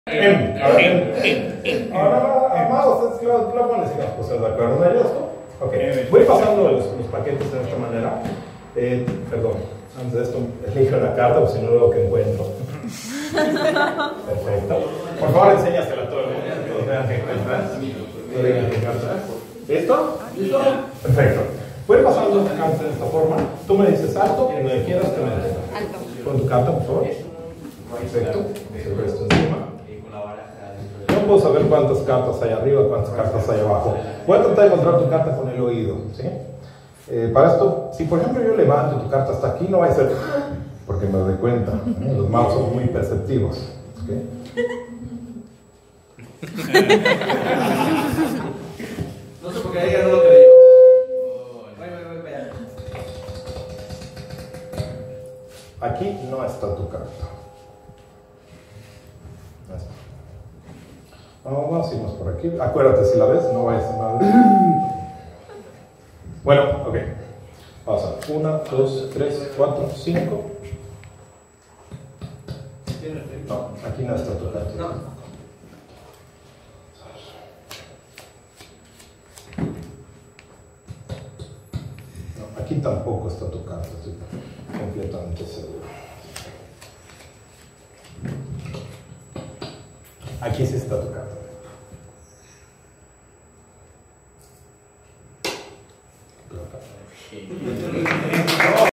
Ahora, amados, es lo pones y las cosas de acuerdo en esto. Ok, voy pasando los paquetes de esta manera. Perdón, antes de esto, elijo una carta, porque si no, luego que encuentro. Perfecto. Por favor, enséñasela a todo el mundo, que los vean que encuentras. No digan que encuentras. ¿Listo? ¿Listo? Perfecto. Voy pasando la carta de esta forma. Tú me dices alto, y donde quieras que me detenga. Alto. Con tu carta, por favor. Perfecto. Se esto encima. No puedo saber cuántas cartas hay arriba, cuántas cartas hay abajo. Voy a tratar de encontrar tu carta con el oído, ¿sí? Para esto, si por ejemplo yo levanto tu carta hasta aquí, no va a ser porque me doy cuenta. Los magos son muy perceptivos. ¿Okay? No sé por qué ella no lo creyó. Aquí no está tu carta. Vamos a irnos por aquí. Acuérdate, si la ves, no vayas a nada. Bueno, ok. Vamos a ver. 1, 2, 3, 4, 5. No, aquí no está tu carta. No. No, aquí tampoco está tu carta, estoy completamente seguro. Aquí sí está tu carta.